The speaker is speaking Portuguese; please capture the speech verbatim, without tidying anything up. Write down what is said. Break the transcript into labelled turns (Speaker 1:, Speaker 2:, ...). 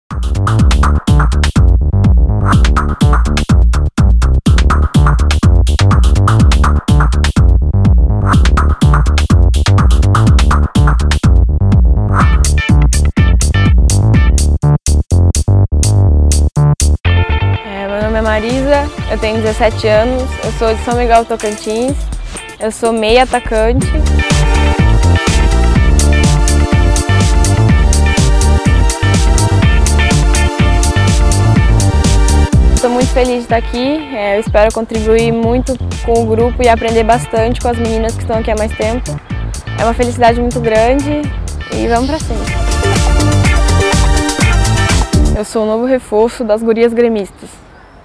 Speaker 1: Meu nome é Marisa, eu tenho dezessete anos, eu sou de São Miguel do Tocantins, eu sou meia atacante. Estou muito feliz de estar aqui, eu espero contribuir muito com o grupo e aprender bastante com as meninas que estão aqui há mais tempo. É uma felicidade muito grande e vamos pra cima. Eu sou o novo reforço das gurias gremistas.